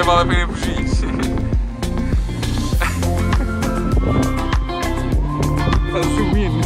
vale a pena fugir. Está subindo.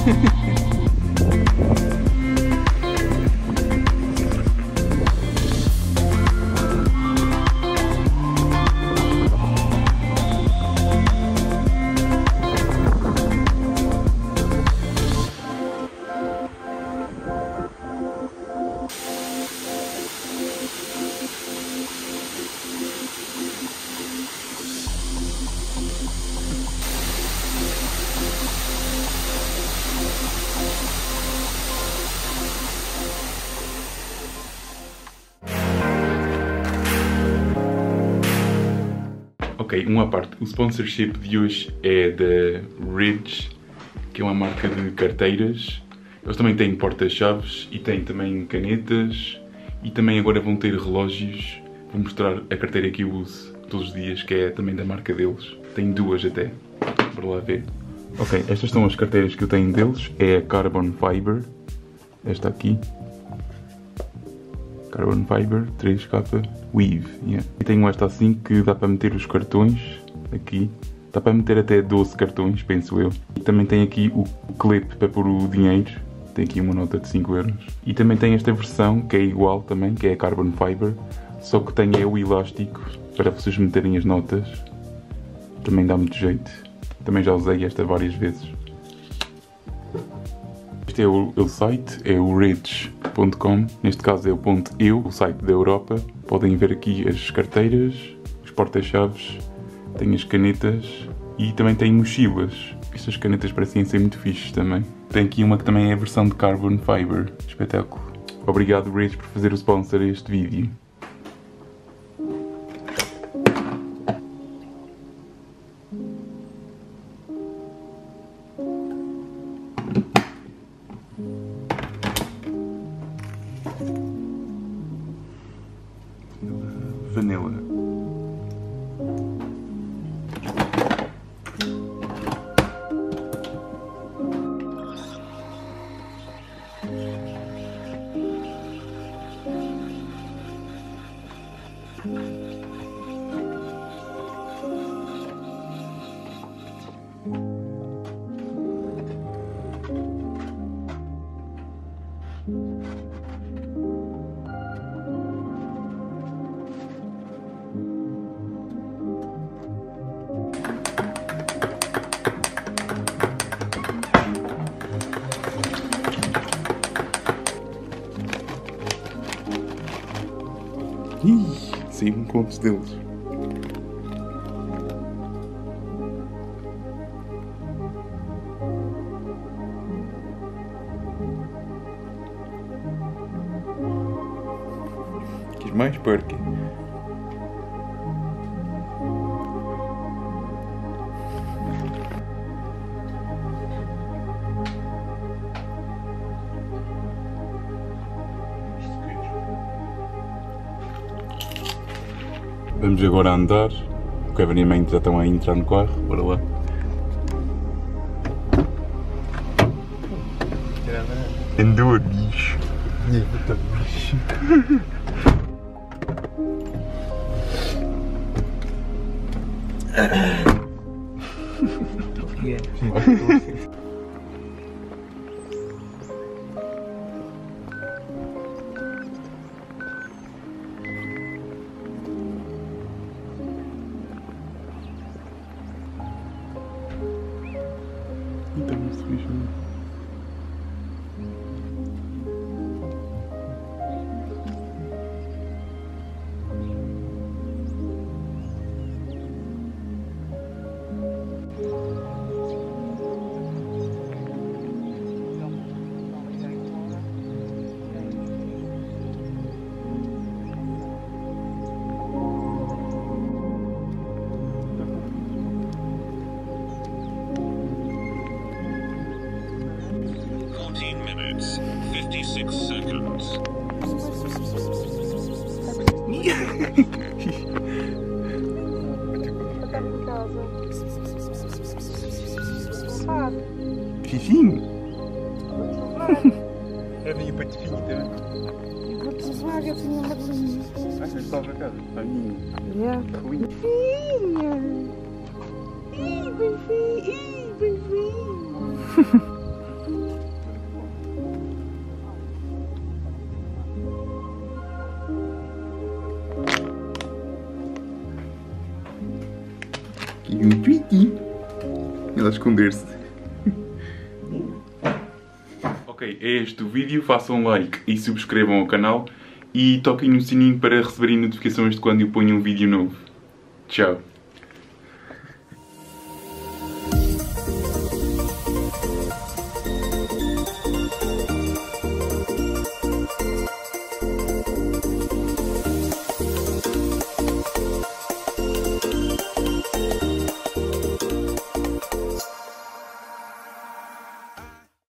Ok, uma parte. O sponsorship de hoje é da Ridge, que é uma marca de carteiras. Eles também têm porta-chaves e têm também canetas e também agora vão ter relógios. Vou mostrar a carteira que eu uso todos os dias, que é também da marca deles. Tenho duas até. Bora lá ver. Ok, estas são as carteiras que eu tenho deles. É a Carbon Fiber. Esta aqui. Carbon Fiber 3K Weave. Yeah. E tenho esta assim que dá para meter os cartões. Aqui. Dá para meter até 12 cartões, penso eu. E também tem aqui o clip para pôr o dinheiro. Tem aqui uma nota de 5 euros. E também tem esta versão que é igual também, que é a Carbon Fiber. Só que tem o elástico para vocês meterem as notas. Também dá muito jeito. Também já usei esta várias vezes. Este é o site, é o ridge.com. Neste caso é o .eu, o site da Europa. Podem ver aqui as carteiras, os porta-chaves, tem as canetas e também tem mochilas. Estas canetas parecem ser muito fixes também. Tem aqui uma que também é a versão de Carbon Fiber. Espetáculo. Obrigado, Ridge, por fazer o sponsor a este vídeo. Vanilla. Sim, contos deles. Quis mais porque vamos agora a andar. O Kevin e a mãe já estão a entrar no carro. Bora lá. Andou, bicho. Então, isso bicho. Minutes, 56 seconds. Fifinho? vinho para te vinho também. Eu vou precisar, eu tinha uma vinha. Ah, você está para casa? A minha. Yeah. Ruim. Vinha. Ih, bem-vinho. E um tweety. Ela a esconder-se. Ok, é este o vídeo. Façam um like e subscrevam o canal. E toquem no sininho para receberem notificações de quando eu ponho um vídeo novo. Tchau.